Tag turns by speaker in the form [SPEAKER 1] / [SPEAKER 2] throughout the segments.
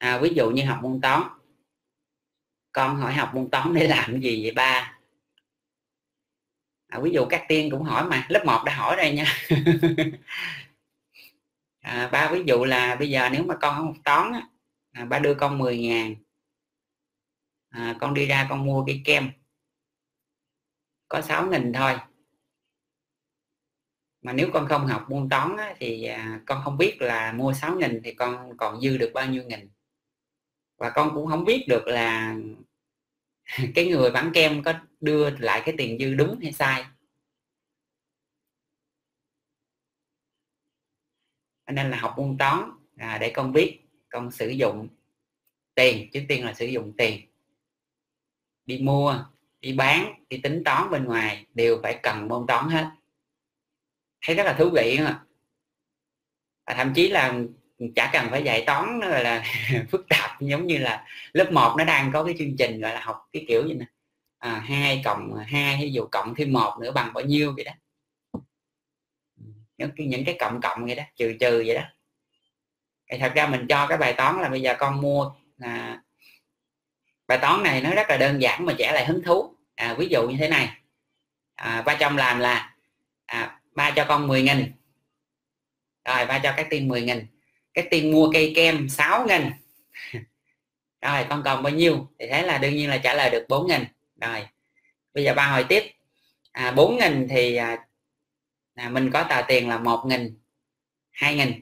[SPEAKER 1] Ví dụ như học môn toán, con hỏi học môn toán để làm cái gì vậy ba? Ví dụ các Tiên cũng hỏi mà lớp 1 đã hỏi rồi nha. Ba ví dụ là bây giờ nếu mà con học toán á, ba đưa con 10.000, con đi ra con mua cái kem có 6.000 thôi, mà nếu con không học môn toán á, thì con không biết là mua 6.000 thì con còn dư được bao nhiêu nghìn, và con cũng không biết được là cái người bán kem có đưa lại cái tiền dư đúng hay sai. Nên là học môn toán để con biết con sử dụng tiền, trước tiên là sử dụng tiền, đi mua, đi bán, đi tính toán bên ngoài đều phải cần môn toán hết. Thấy rất là thú vị không ạ? Thậm chí là chả cần phải dạy toán nó gọi là phức tạp, giống như là lớp 1 nó đang có cái chương trình gọi là học cái kiểu như này, 2 cộng 2, ví dụ cộng thêm 1 nữa bằng bao nhiêu vậy đó, những cái cộng vậy đó, trừ vậy đó. Thì thật ra mình cho cái bài toán là bây giờ con mua, bài toán này nó rất là đơn giản mà trẻ lại hứng thú. Ví dụ như thế này, ba trong làm là ba cho con 10.000, rồi ba cho các Tiên 10.000, các Tiên mua cây kem 6.000, rồi con còn bao nhiêu? Thì thế là đương nhiên là trả lời được 4.000. Rồi bây giờ ba hỏi tiếp, 4.000 thì mình có tờ tiền là 1.000, 2.000.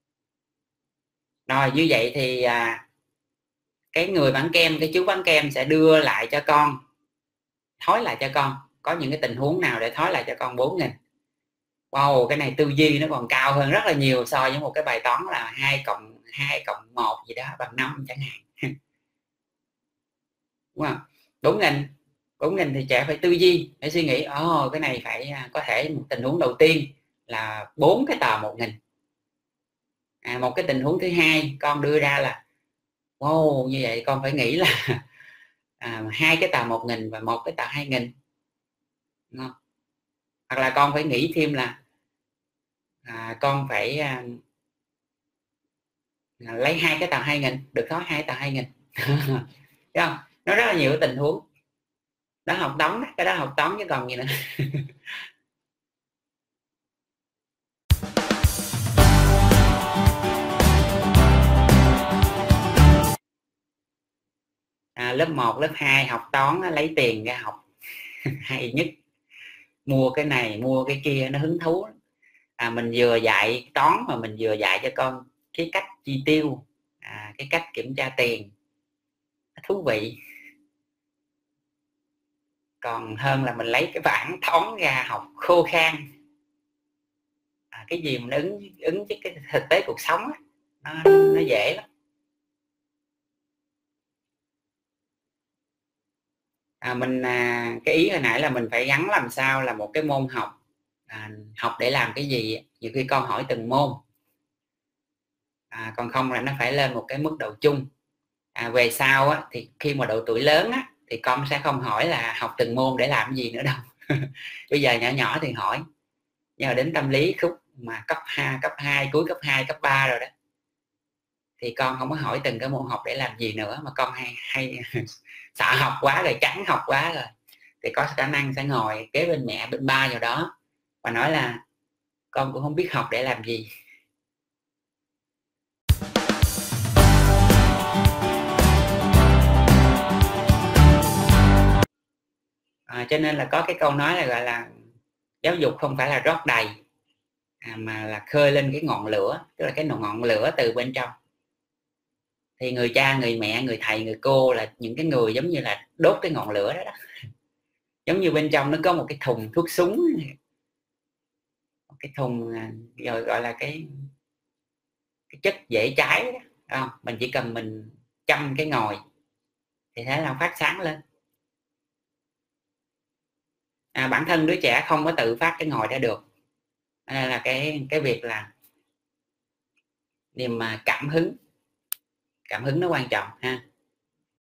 [SPEAKER 1] Rồi như vậy thì cái người bán kem, cái chú bán kem sẽ đưa lại cho con, thối lại cho con, có những cái tình huống nào để thối lại cho con 4.000. Wow, cái này tư duy nó còn cao hơn rất là nhiều so với một cái bài toán là 2 cộng 1 gì đó bằng 5 chẳng hạn. Đúng không? 4.000 thì trẻ phải tư duy, phải suy nghĩ, cái này phải có thể một tình huống đầu tiên là 4 cái tờ 1.000. Một cái tình huống thứ hai con đưa ra là wow, như vậy con phải nghĩ là 2 cái tờ 1.000 và 1 cái tờ 2.000. Đúng không? Hoặc là con phải nghĩ thêm là con phải lấy 2 cái tờ 2.000, được có 2 tờ 2.000. Thấy không? Nó rất là nhiều tình huống. Đó học toán, cái đó học toán chứ còn gì nữa. Lớp 1, lớp 2 học toán lấy tiền ra học hay nhất, mua cái này mua cái kia, nó hứng thú. Mình vừa dạy toán mà mình vừa dạy cho con cái cách chi tiêu, cái cách kiểm tra tiền, thú vị. Còn hơn là mình lấy cái bảng toán ra học khô khan. Cái gì mình ứng với cái thực tế cuộc sống nó dễ lắm. Cái ý hồi nãy là mình phải gắn làm sao là một cái môn học, học để làm cái gì, nhiều khi con hỏi từng môn, còn không là nó phải lên một cái mức độ chung. Về sau thì khi mà độ tuổi lớn thì con sẽ không hỏi là học từng môn để làm cái gì nữa đâu. Bây giờ nhỏ nhỏ thì hỏi, nhưng mà đến tâm lý khúc mà cấp 2, cuối cấp 2, cấp 3 rồi đó thì con không có hỏi từng cái môn học để làm gì nữa, mà con hay sợ học quá rồi, chán học quá rồi, thì có khả năng sẽ ngồi kế bên mẹ bên ba vào đó và nói là con cũng không biết học để làm gì. Cho nên là có cái câu nói là gọi là giáo dục không phải là rót đầy, mà là khơi lên cái ngọn lửa, tức là cái ngọn lửa từ bên trong. Thì người cha, người mẹ, người thầy, người cô là những cái người giống như là đốt cái ngọn lửa đó, giống như bên trong nó có một cái thùng thuốc súng, một cái thùng rồi gọi là cái chất dễ cháy đó. Mình chỉ cần mình châm cái ngòi thì thế là phát sáng lên. Bản thân đứa trẻ không có tự phát cái ngòi ra được, nên là cái việc là niềm cảm hứng nó quan trọng ha.